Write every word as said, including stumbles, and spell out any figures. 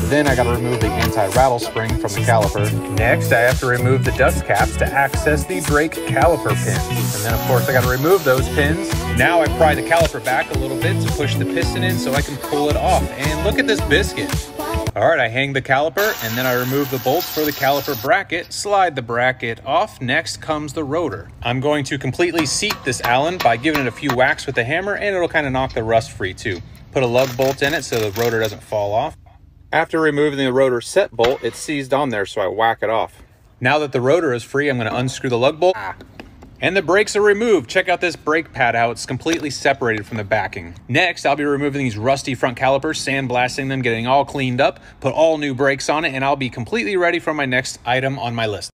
Then I got to remove the anti-rattle spring from the caliper. Next, I have to remove the dust caps to access the brake caliper pins. And then of course I got to remove those pins. Now I pry the caliper back a little bit to push the piston in so I can pull it off. And look at this biscuit. All right, I hang the caliper and then I remove the bolts for the caliper bracket, slide the bracket off. Next comes the rotor. I'm going to completely seat this Allen by giving it a few whacks with the hammer, and it'll kind of knock the rust free too. Put a lug bolt in it so the rotor doesn't fall off. After removing the rotor set bolt, it's seized on there, so I whack it off. Now that the rotor is free, I'm going to unscrew the lug bolt. Ah. And the brakes are removed. Check out this brake pad, how it's completely separated from the backing. Next, I'll be removing these rusty front calipers, sandblasting them, getting all cleaned up, put all new brakes on it, and I'll be completely ready for my next item on my list.